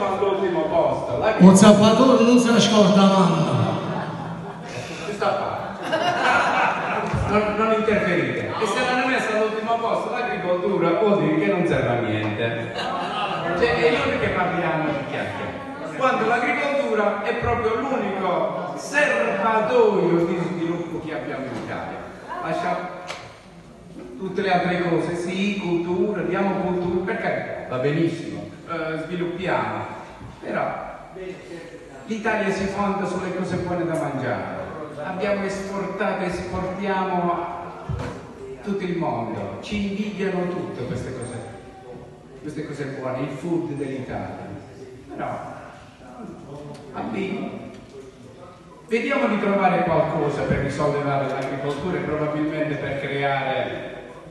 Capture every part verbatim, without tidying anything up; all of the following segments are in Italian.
siamo all'ultimo posto. Un zappatore non se la scorda mamma. Ci sta a fare. Non, non interferite. E se l'hanno messa all'ultimo posto l'agricoltura vuol dire che non serve a niente. Cioè è inutile che parliamo di chiacchiere. Quando l'agricoltura è proprio l'unico serbatoio di sviluppo che abbiamo in Italia. Lascia tutte le altre cose, sì, cultura, diamo cultura, perché va benissimo, eh, sviluppiamo, però l'Italia si fonda sulle cose buone da mangiare. Abbiamo esportato, esportiamo a tutto il mondo, ci invidiano tutte queste cose, queste cose buone, il food dell'Italia. Però, abbiamo. Vediamo di trovare qualcosa per risollevare l'agricoltura e probabilmente per creare,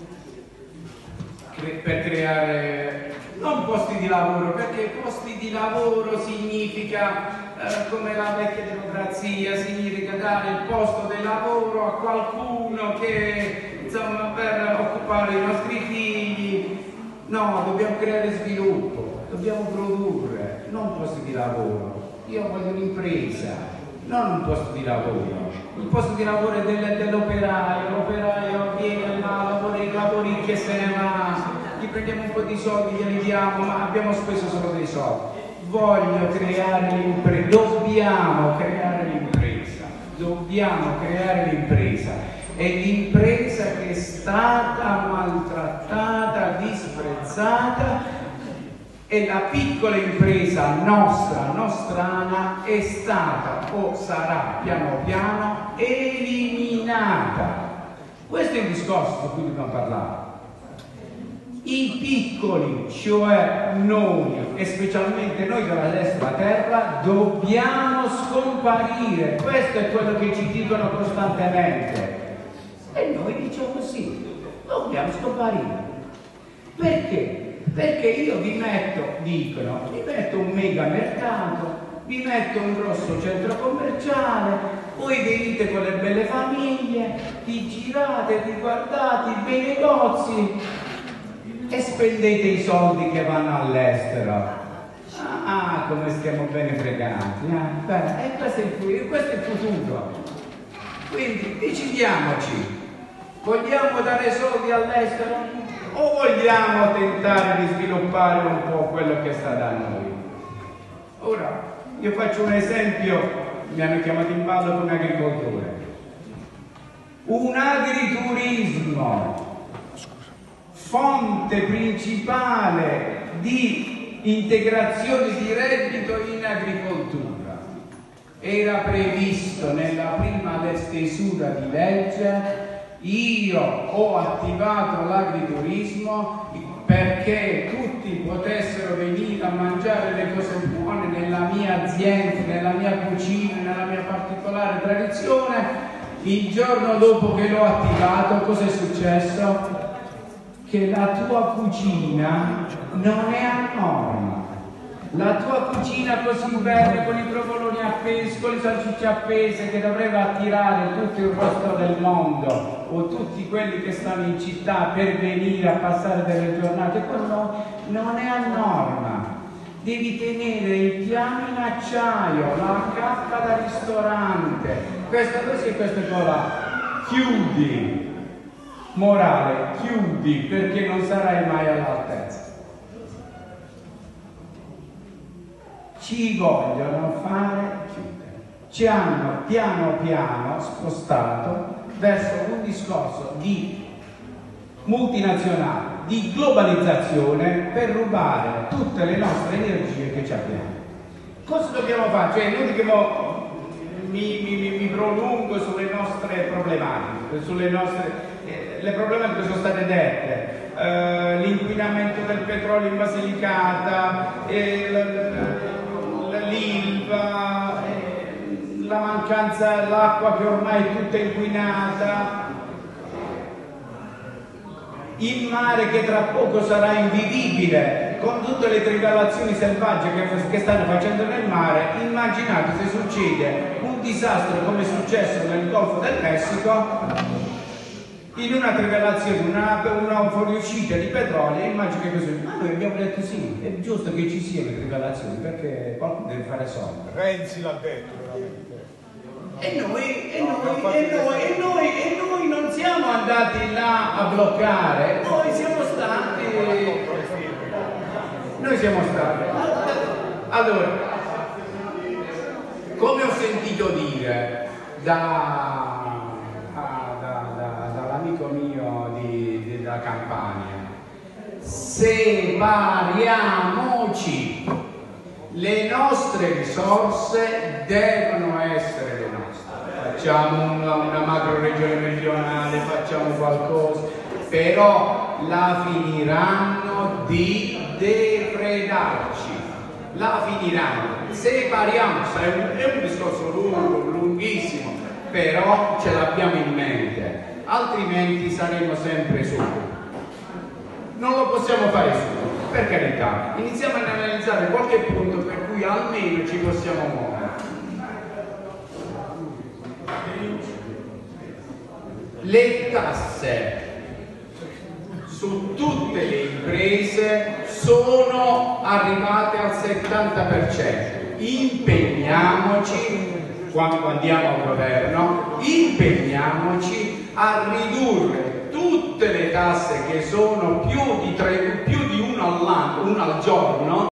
cre, per creare non posti di lavoro, perché posti di lavoro significa, eh, come la vecchia democrazia, significa dare il posto del lavoro a qualcuno che, insomma, per occupare i nostri figli. No, dobbiamo creare sviluppo, dobbiamo produrre, non posti di lavoro. Io voglio un'impresa. Non un posto di lavoro, il posto di lavoro è del, dell'operaio, l'operaio viene là, lavora i lavori che se ne va, gli prendiamo un po' di soldi, glieli diamo, ma abbiamo speso solo dei soldi. Voglio creare l'impresa, dobbiamo creare l'impresa, dobbiamo creare l'impresa. È l'impresa che è stata maltrattata, disprezzata. E la piccola impresa nostra, nostrana, è stata o sarà piano piano eliminata. Questo è il discorso di cui dobbiamo parlare. I piccoli, cioè noi, e specialmente noi della destra terra, dobbiamo scomparire. Questo è quello che ci dicono costantemente. E noi diciamo sì, dobbiamo scomparire. Perché? Perché io vi metto, dicono, vi metto un mega mercato, vi metto un grosso centro commerciale, voi venite con le belle famiglie, vi girate, vi guardate i bei negozi e spendete i soldi che vanno all'estero. Ah, ah, come stiamo bene fregati. Eh? Beh, e questo è, il, questo è il futuro. Quindi decidiamoci, vogliamo dare soldi all'estero? O vogliamo tentare di sviluppare un po' quello che sta da noi? Ora, io faccio un esempio, mi hanno chiamato in ballo come agricoltore. Un agriturismo, fonte principale di integrazione di reddito in agricoltura, era previsto nella prima stesura di legge. Io ho attivato l'agriturismo perché tutti potessero venire a mangiare le cose buone nella mia azienda, nella mia cucina, nella mia particolare tradizione. Il giorno dopo che l'ho attivato, cosa è successo? Che la tua cucina non è a norma. La tua cucina così bella, con i provoloni appesi, con le salsicce appese, che dovrebbe attirare tutto il resto del mondo o tutti quelli che stanno in città per venire a passare delle giornate, quello non è a norma. Devi tenere il piano in acciaio, la cappa da ristorante, questa così e questa cosa. Chiudi, morale, chiudi, perché non sarai mai all'altezza. Ci vogliono fare chiudere, ci hanno piano piano spostato verso un discorso di multinazionale, di globalizzazione, per rubare tutte le nostre energie che ci abbiamo. Cosa dobbiamo fare? Cioè, non che mi, mi, mi prolungo sulle nostre problematiche, sulle nostre eh, le problematiche sono state dette, eh, l'inquinamento del petrolio in Basilicata, eh, l'Ilva, la mancanza dell'acqua che ormai è tutta inquinata, il mare che tra poco sarà invivibile con tutte le trivellazioni selvagge che, che stanno facendo nel mare. Immaginate se succede un disastro come è successo nel Golfo del Messico, in una trivellazione, una, una fuoriuscita di petrolio, immagino che così. Ma noi abbiamo detto sì, è giusto che ci siano trivellazioni perché qualcuno deve fare soldi. Renzi l'ha detto veramente. E noi, e, noi, e, noi, e, noi, e noi non siamo andati là a bloccare, noi siamo stati. Noi siamo stati. Allora, come ho sentito dire da, da, da, dall'amico mio di, della Campania, separiamoci, le nostre risorse devono essere le nostre. Facciamo una, una macro regione meridionale, facciamo qualcosa, però la finiranno di depredarci, la finiranno. Separiamoci, è un, è un discorso lungo, lunghissimo, però ce l'abbiamo in mente, altrimenti saremo sempre soli. Non lo possiamo fare solo, per carità. Iniziamo ad analizzare qualche punto per cui almeno ci possiamo muovere. Le tasse su tutte le imprese sono arrivate al settanta per cento. Impegniamoci, quando andiamo al governo, impegniamoci a ridurre tutte le tasse che sono più di, tre, più di uno all'anno, uno al giorno,